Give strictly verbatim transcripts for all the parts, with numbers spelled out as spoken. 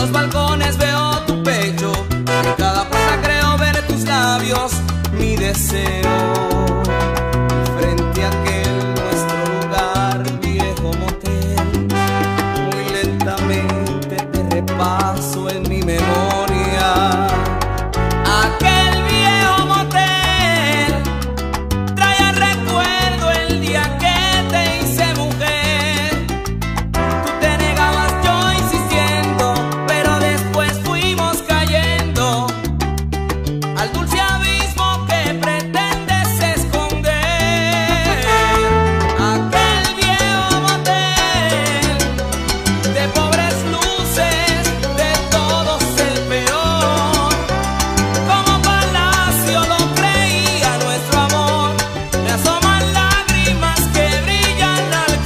los balcones veo tu pecho, en cada puerta creo ver tus labios, mi deseo. Frente a aquel nuestro lugar, viejo motel, muy lentamente te repaso en mi memoria. Aquel viejo motel trae al recuerdo el día que te hice mujer. Tú te negabas, yo insistiendo, pero después fuimos cayendo al dulce abismo que pretendes esconder. Aquel viejo motel de pobres luces, de todos el peor. Como palacio lo creía nuestro amor, me asoman lágrimas que brillan al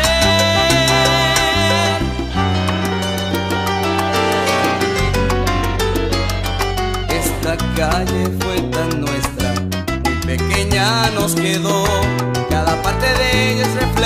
caer. Esta calle fue tan nuestra, muy pequeña nos quedó, cada parte de ella es reflejo